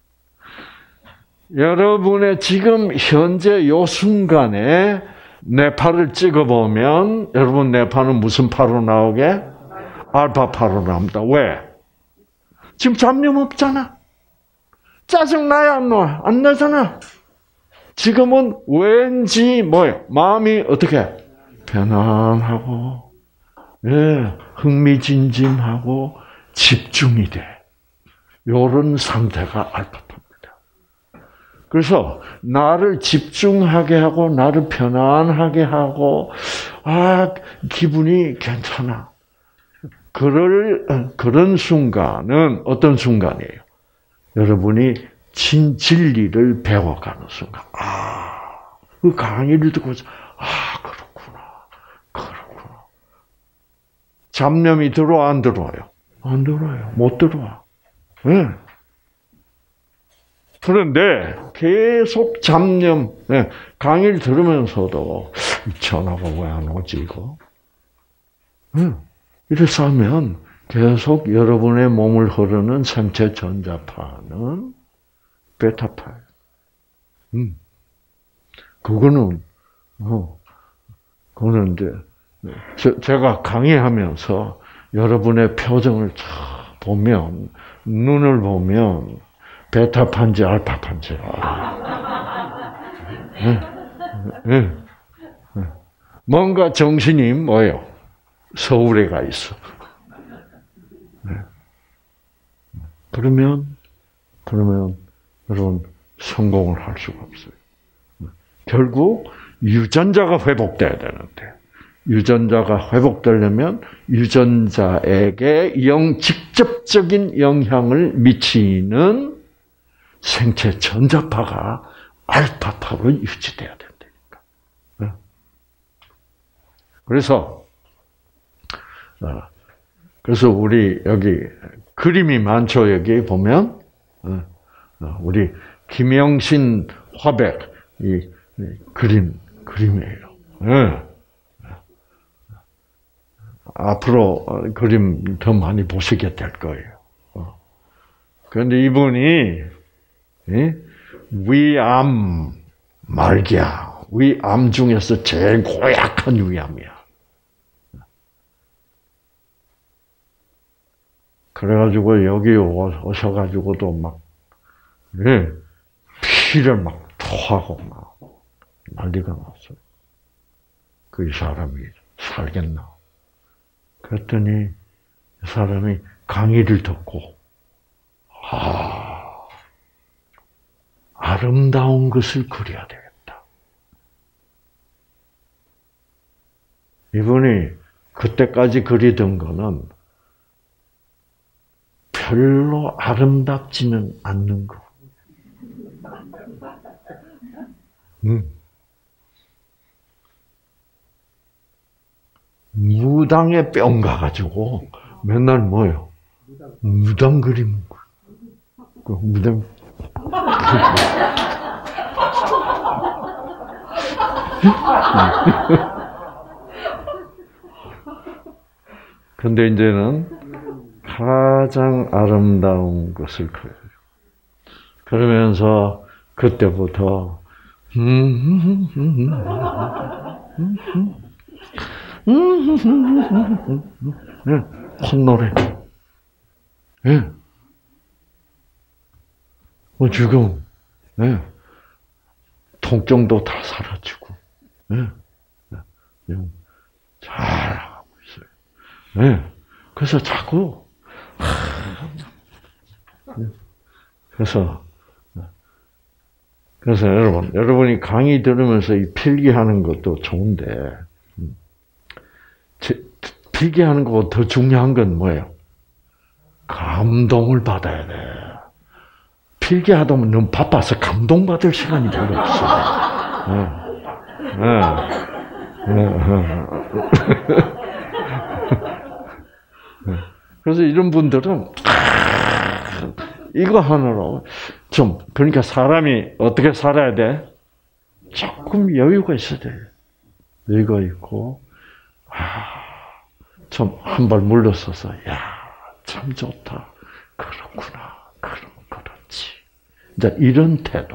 여러분의 지금 현재 요 순간에 내 팔을 찍어보면 여러분 내 팔은 무슨 파로 나오게? 알파파로 나옵니다. 왜? 지금 잡념 없잖아. 짜증 나야 안 나? 안 나잖아. 지금은 왠지 뭐예요? 마음이 어떻게? 편안하고 흥미진진하고 집중이 돼. 이런 상태가 알파파입니다. 그래서 나를 집중하게 하고 나를 편안하게 하고 기분이 괜찮아. 그런 순간은 어떤 순간이에요? 여러분이 진리를 배워가는 순간. 그 강의를 듣고서 그렇구나. 잡념이 들어와 안 들어와요? 안 들어와요. 못 들어와. 네. 그런데 계속 잡념, 강의를 들으면서도 이 전화가 왜 안 오지, 이거? 이래서 하면 계속 여러분의 몸을 흐르는 생체 전자파는 베타파예요. 그거는 이제, 제가 강의하면서 여러분의 표정을 보면, 눈을 보면, 베타파인지 알파파인지 알아요. 뭔가 정신이 뭐예요? 서울에 가 있어. 그러면 여러분 성공을 할 수가 없어요. 결국 유전자가 회복돼야 되는데 유전자가 회복되려면 유전자에게 직접적인 영향을 미치는 생체 전자파가 알파파로 유지돼야 된다니까. 그래서 우리 여기 그림이 많죠. 여기 보면 우리 김영신 화백 이 그림이에요. 앞으로 그림 더 많이 보시게 될 거예요. 그런데 이분이 위암 말기야. 위암 중에서 제일 고약한 위암이야. 그래가지고 여기 오셔가지고도 막 피를 막 토하고 막 난리가 났어요. 그 사람이 살겠나? 그랬더니 이 사람이 강의를 듣고 아름다운 것을 그려야 되겠다. 이분이 그때까지 그리던 거는 별로 아름답지는 않는 거. 무당의 뿅 가가지고 맨날 뭐요? 무당 그림. 그 무당. 근데 이제는 가장 아름다운 것을 그려요. 그러면서 그때부터 콧노래. 지금 통증도 다 사라지고 잘하고 있어요. 그래서 자꾸 그래서 여러분이 강의 들으면서 이 필기하는 것도 좋은데 필기하는 것보다 더 중요한 건 뭐예요? 감동을 받아야 돼. 필기하다 보면 너무 바빠서 감동받을 시간이 별로 없어. 그래서 이런 분들은 이거 하느라고 그러니까 사람이 어떻게 살아야 돼? 조금 여유가 있어야 돼. 여유가 있고 좀 한 발 물러서서 참 좋다. 그렇구나. 그럼 그렇지. 이제 이런 태도.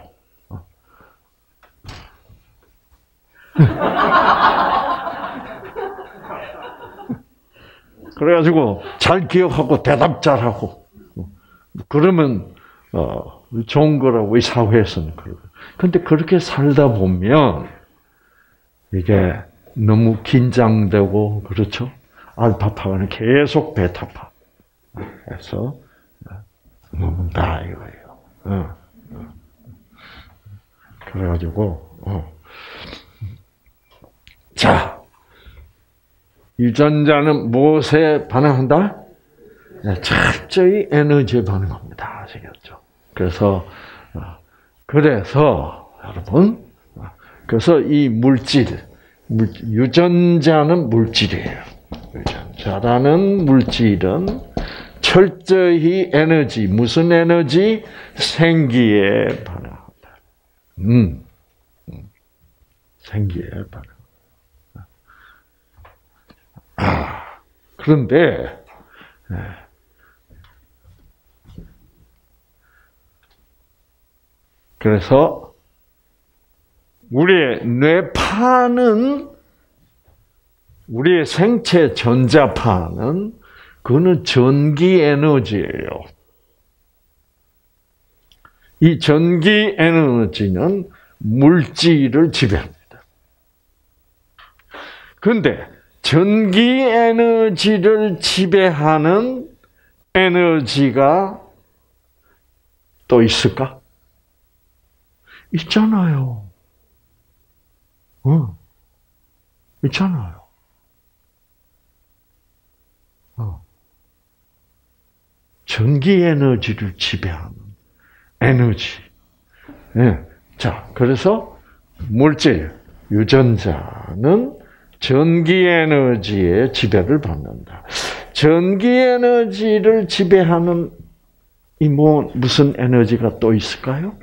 그래가지고 잘 기억하고 대답 잘하고 그러면 좋은 거라고 이 사회에서는 그러고. 근데 그렇게 살다 보면 이게 너무 긴장되고 그렇죠? 알파파는 계속 베타파. 해서 다 이거예요. 그래가지고 자, 유전자는 무엇에 반응한다? 철저히 에너지에 반응합니다. 아시겠죠? 그래서 여러분, 그래서 이 유전자는 물질이에요. 유전자라는 물질은 철저히 에너지, 무슨 에너지? 생기에 반응한다. 생기에 반응. 그런데 그래서 우리의 뇌파는 우리의 생체 전자파는 그거는 전기 에너지예요. 이 전기 에너지는 물질을 지배합니다. 그런데 전기 에너지를 지배하는 에너지가 또 있을까? 있잖아요. 있잖아요. 전기 에너지를 지배하는 에너지. 네. 자, 그래서 물질, 유전자는 전기 에너지의 지배를 받는다. 전기 에너지를 지배하는 무슨 에너지가 또 있을까요?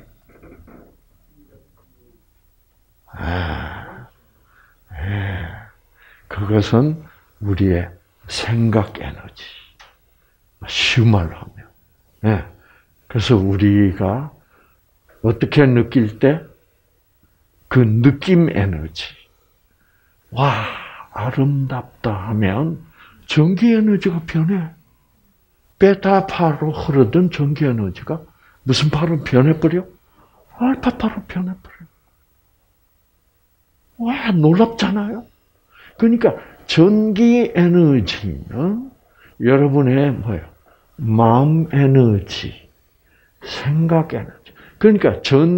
그것은 우리의 생각 에너지. 쉬운 말로 하면. 그래서 우리가 어떻게 느낄 때 그 느낌 에너지. 와, 아름답다 하면 전기 에너지가 변해. 베타파로 흐르던 전기 에너지가 무슨 파로 변해버려? 알파파로 변해버려. 와, 놀랍잖아요? 그러니까 전기 에너지는 여러분의 뭐예요? 마음 에너지, 생각 에너지. 그러니까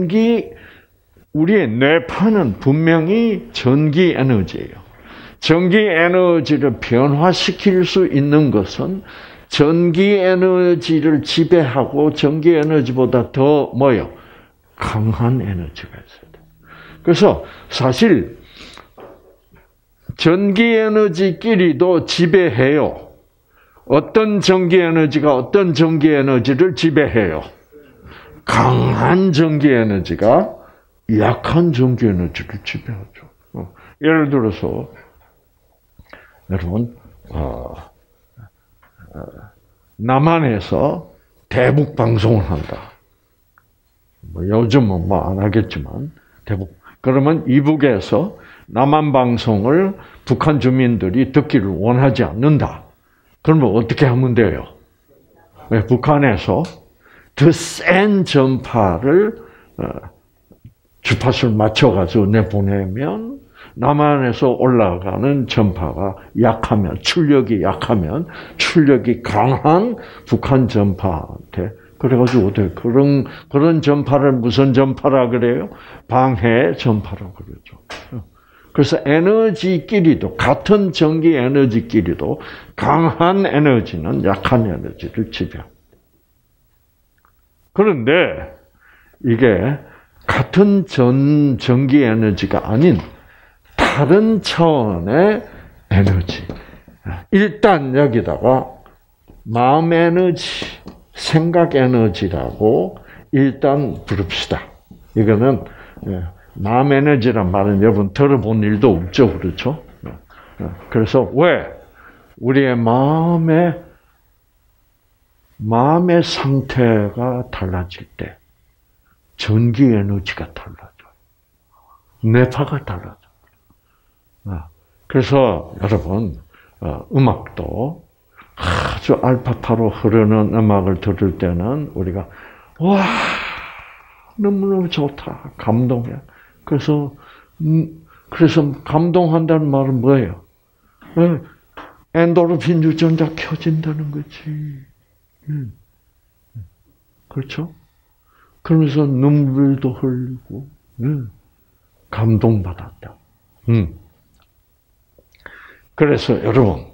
우리의 뇌파는 분명히 전기 에너지예요. 전기 에너지를 변화시킬 수 있는 것은 전기 에너지를 지배하고 전기 에너지보다 더 뭐예요? 강한 에너지가 있어야 돼요. 그래서 사실 전기 에너지끼리도 지배해요. 어떤 전기 에너지가 어떤 전기 에너지를 지배해요? 강한 전기 에너지가 약한 전기 에너지를 지배하죠. 예를 들어서 여러분 남한에서 대북 방송을 한다. 요즘은 안 하겠지만 대북. 그러면 이북에서 남한 방송을 북한 주민들이 듣기를 원하지 않는다. 그러면 어떻게 하면 돼요? 북한에서 더 센 전파를 주파수를 맞춰가지고 내보내면 남한에서 올라가는 전파가 약하면, 출력이 약하면 출력이 강한 북한 전파한테 그래가지고 어떻게 그런 전파를 무슨 전파라 그래요? 방해 전파라고 그러죠. 그래서 에너지끼리도 같은 전기 에너지끼리도 강한 에너지는 약한 에너지를 지배합니다. 그런데 이게 같은 전기 에너지가 아닌 다른 차원의 에너지. 일단 여기다가 마음 에너지, 생각 에너지라고 일단 부릅시다. 이거는 마음 에너지란 말은 여러분 들어본 일도 없죠, 그렇죠? 그래서 왜 우리의 마음의 상태가 달라질 때 전기 에너지가 달라져, 뇌파가 달라져. 그래서 여러분 음악도 아주 알파파로 흐르는 음악을 들을 때는 우리가 와 너무너무 좋다, 감동해. 그래서 감동한다는 말은 뭐예요? 엔도르핀 유전자 켜진다는 거지. 그렇죠? 그러면서 눈물도 흘리고 감동받았다. 그래서 여러분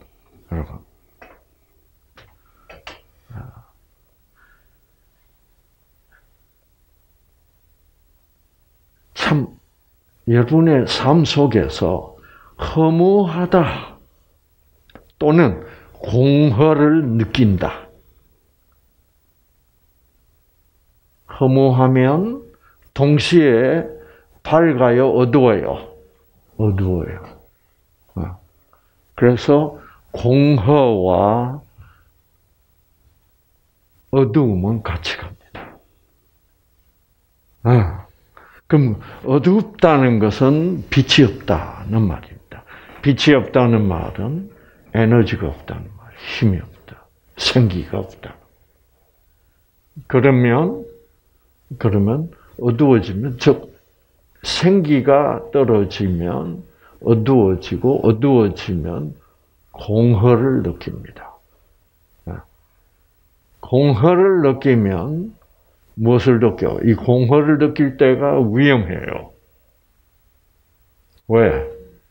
참 여러분의 삶 속에서 허무하다 또는 공허를 느낀다. 허무하면 동시에 밝아요, 어두워요? 어두워요. 그래서 공허와 어두움은 같이 갑니다. 그럼 어둡다는 것은 빛이 없다는 말입니다. 빛이 없다는 말은 에너지가 없다는 말, 힘이 없다, 생기가 없다. 그러면 어두워지면, 즉 생기가 떨어지면 어두워지면 공허를 느낍니다. 공허를 느끼면 무엇을 느껴? 이 공허를 느낄 때가 위험해요. 왜?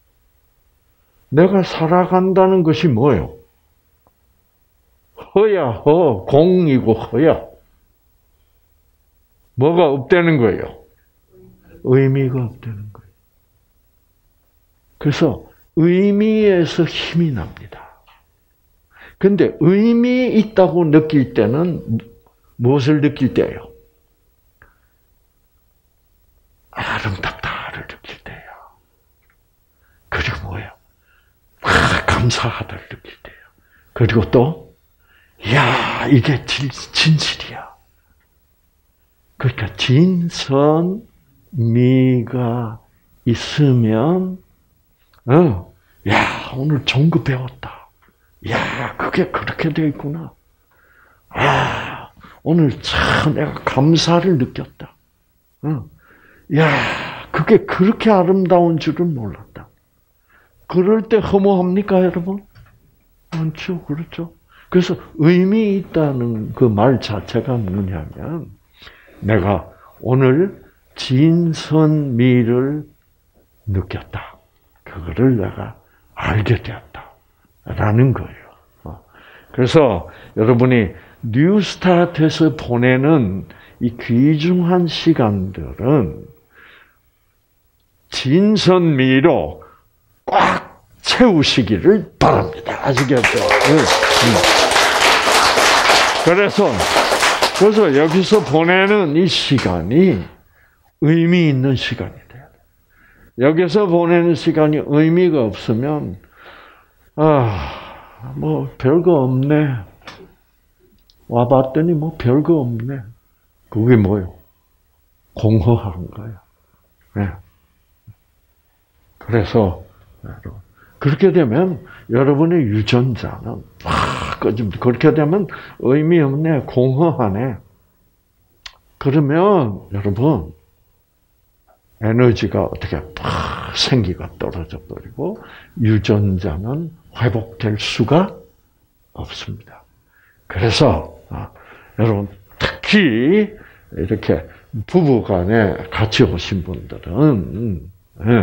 내가 살아간다는 것이 뭐예요? 허야, 공이고 허야. 뭐가 없다는 거예요? 의미가 없다는 거예요. 그래서 의미에서 힘이 납니다. 근데 의미 있다고 느낄 때는 무엇을 느낄 때예요? 아름답다를 느낄 때예요. 그리고 뭐예요? 감사하다를 느낄 때예요. 그리고 또, 야, 이게 진실이야. 그러니까 진선미가 있으면, 야, 오늘 좋은 거 배웠다. 야, 그게 그렇게 되어 있구나. 아, 오늘 참 내가 감사를 느꼈다. 야, 그게 그렇게 아름다운 줄은 몰랐다. 그럴 때 허무합니까, 여러분? 않죠, 그렇죠. 그래서 의미 있다는 그 말 자체가 뭐냐면, 내가 오늘 진선미를 느꼈다. 그거를 내가 알게 되었다. 라는 거예요. 그래서 여러분이 뉴스타트에서 보내는 이 귀중한 시간들은 진선미로 꽉 채우시기를 바랍니다. 아시겠죠? 그래서 여기서 보내는 이 시간이 의미 있는 시간이 돼요. 여기서 보내는 시간이 의미가 없으면 뭐 별거 없네. 와봤더니 뭐 별거 없네. 그게 뭐예요? 공허한 거예요. 네. 그래서 그렇게 되면 여러분의 유전자는 꺼집니다. 그렇게 되면 의미 없네, 공허하네. 그러면 여러분 에너지가 어떻게 생기가 떨어져 버리고 유전자는 회복될 수가 없습니다. 그래서 여러분 특히 이렇게 부부간에 같이 오신 분들은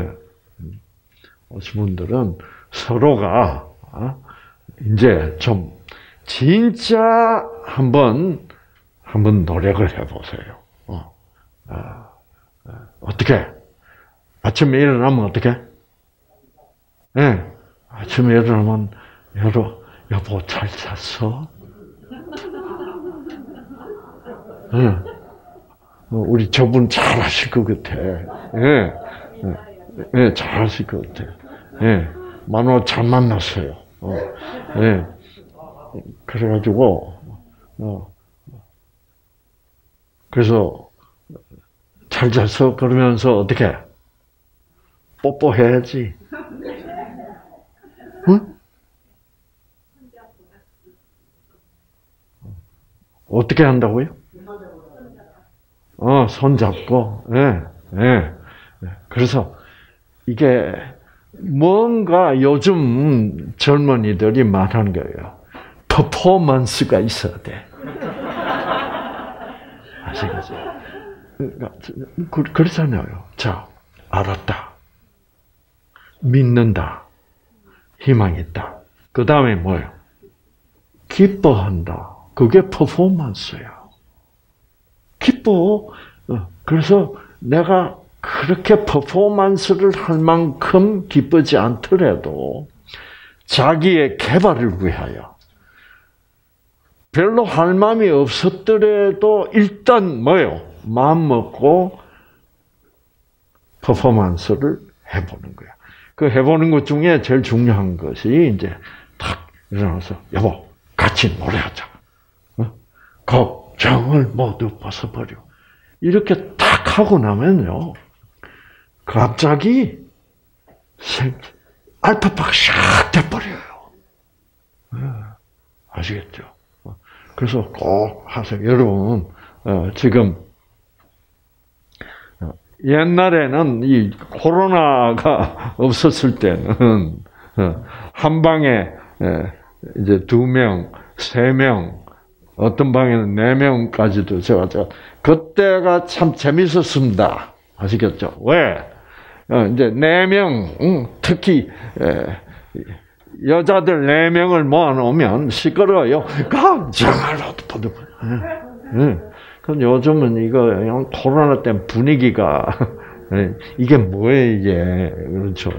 서로가 이제 좀 진짜 한번 노력을 해보세요. 어떻게? 아침에 일어나면 어떻게? 아침에 일어나면 여보 잘 잤어? 우리 저분 잘하실 것 같아. 잘하실 것 같아. 만화 잘 만났어요. 그래가지고 그래서 잘 잤어? 그러면서 어떻게? 뽀뽀해야지. 응? 어떻게 한다고요? 손잡고. 그래서 이게 뭔가 요즘 젊은이들이 말하는 거예요. 퍼포먼스가 있어야 돼. 아시겠죠? 그렇잖아요. 자, 알았다. 믿는다. 희망이 있다. 그 다음에 뭐예요? 기뻐한다. 그게 퍼포먼스야. 기뻐. 그래서 내가 그렇게 퍼포먼스를 할 만큼 기쁘지 않더라도 자기의 개발을 위하여 별로 할 마음이 없었더라도 일단 뭐예요? 마음 먹고 퍼포먼스를 해보는 거야. 그 해보는 것 중에 제일 중요한 것이 이제 딱 일어나서 여보 같이 노래하자. 걱정을 모두 벗어버려. 이렇게 딱 하고 나면요. 갑자기 알파파가 샥 돼버려요. 아시겠죠? 그래서 꼭 하세요. 여러분, 지금, 옛날에는 이 코로나가 없었을 때는, 한 방에 이제 2명, 3명, 어떤 방에는 4명까지도 제가 그때가 참 재밌었습니다. 아시겠죠? 왜? 이제 4명, 특히 여자들 4명을 모아놓으면 시끄러워요. 정말로도 보도. 그럼 요즘은 이거 그냥 코로나 때문에 분위기가 이게 뭐예요 이게 그렇죠.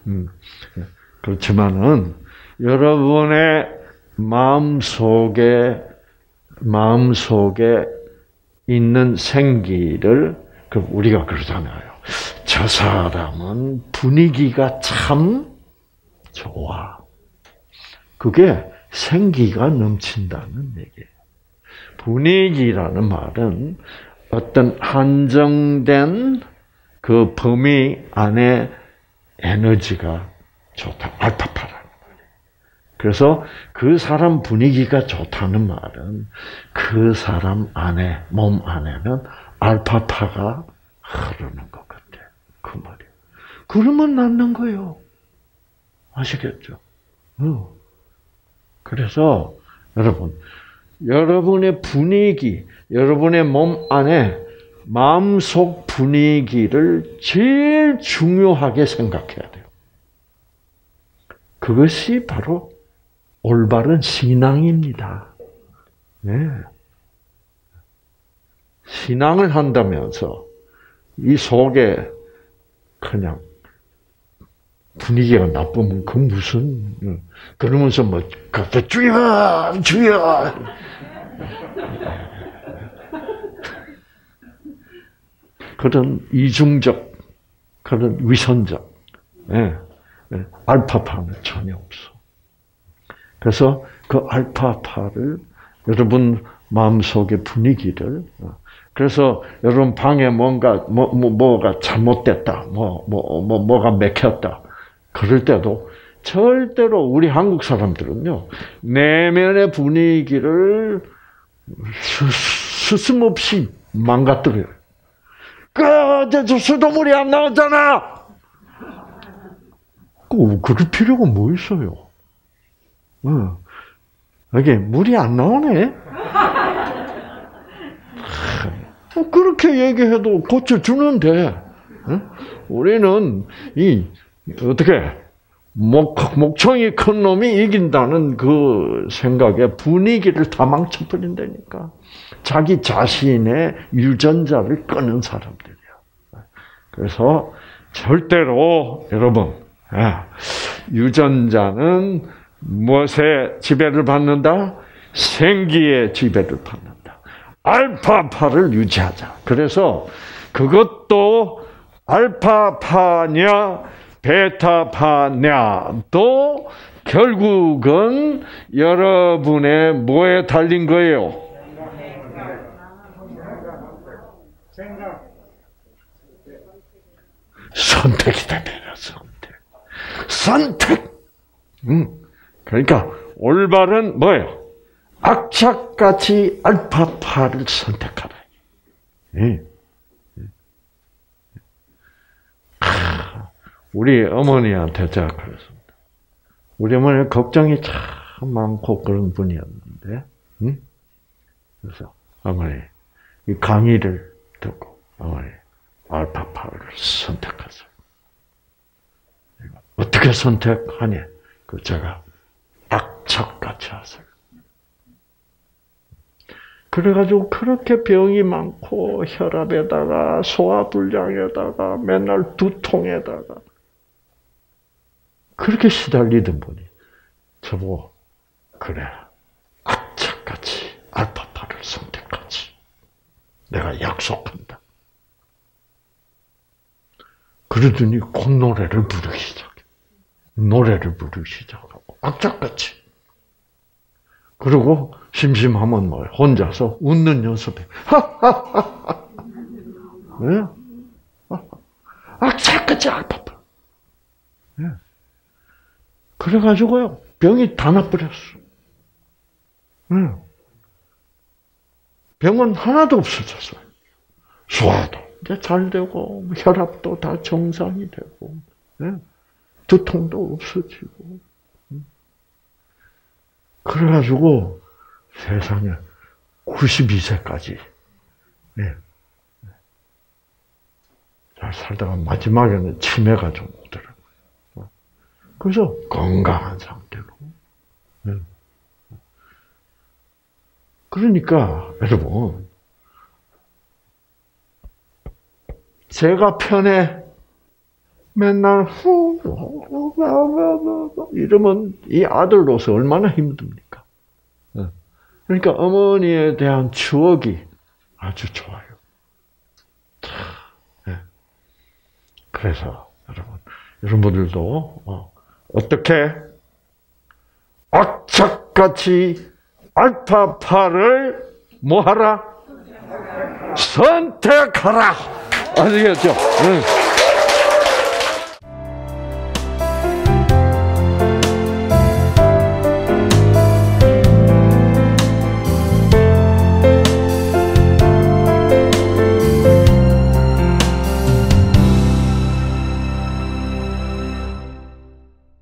그렇지만은 여러분의 마음속에 있는 생기를 우리가 그러잖아요. 저 사람은 분위기가 참 좋아. 그게 생기가 넘친다는 얘기예요. 분위기라는 말은 어떤 한정된 그 범위 안에 에너지가 좋다. 알파파라는 말이에요. 그래서 그 사람 분위기가 좋다는 말은 그 사람 안에, 몸 안에는 알파파가 흐르는 것 같아. 그 말이에요. 그러면 낫는 거예요. 아시겠죠? 그래서 여러분, 여러분의 분위기, 여러분의 몸 안에 마음속 분위기를 제일 중요하게 생각해야 돼요. 그것이 바로 올바른 신앙입니다. 네. 신앙을 한다면서 이 속에 그냥 분위기가 나쁘면 그 무슨 그러면서 뭐 주여 주여 그런 이중적 그런 위선적 알파파는 전혀 없어. 그래서 그 알파파를 여러분 마음속의 분위기를 그래서 여러분 방에 뭐가 잘못됐다 뭐가 맥혔다 그럴 때도 절대로 우리 한국 사람들은요 내면의 분위기를 스스럼없이 망가뜨려요. 저 수돗물이 안 나오잖아. 그럴 필요가 뭐 있어요? 이게 물이 안 나오네. 그렇게 얘기해도 고쳐주는데 우리는 어떻게 목청이 큰 놈이 이긴다는 그 생각에 분위기를 다 망쳐버린다니까. 자기 자신의 유전자를 끄는 사람들이야. 그래서 절대로 여러분 유전자는 무엇에 지배를 받는다? 생기의 지배를 받는다. 알파파를 유지하자. 그래서 그것도 알파파냐 베타파냐도 결국은 여러분의 뭐에 달린 거예요? 선택이다. 선택. 그러니까 올바른 뭐예요? 악착같이 알파파를 선택하라. 우리 어머니한테 제가 그랬습니다. 우리 어머니는 걱정이 참 많고 그런 분이었는데, 그래서 어머니 이 강의를 듣고 어머니 알파파를 선택하세요. 어떻게 선택하니? 제가 악착같이 하세요. 그래가지고 그렇게 병이 많고 혈압에다가 소화불량에다가 맨날 두통에다가 그렇게 시달리던 분이 저보고 그래 악착같이 알파파를 선택하지. 내가 약속한다. 그러더니 콧노래를 부르기 시작해. 노래를 부르기 시작하고 악착같이 그리고 심심하면 뭐 혼자서 웃는 연습해. 네? 자꾸지 알파파. 네. 그래가지고요 병이 다 나버렸어. 네. 병은 하나도 없어졌어요. 소화도 이제 잘 되고 혈압도 다 정상이 되고 두통도 없어지고. 그래가지고 세상에 92세까지 잘 살다가 마지막에는 치매가 좀 오더라고요. 그래서 건강한 상태로. 그러니까 여러분 제가 편해 맨날 이러면 이 아들로서 얼마나 힘듭니까? 그러니까 어머니에 대한 추억이 아주 좋아요. 그래서 여러분들도 어떻게 악착같이 알파파를 뭐하라? 선택하라. 아시겠죠?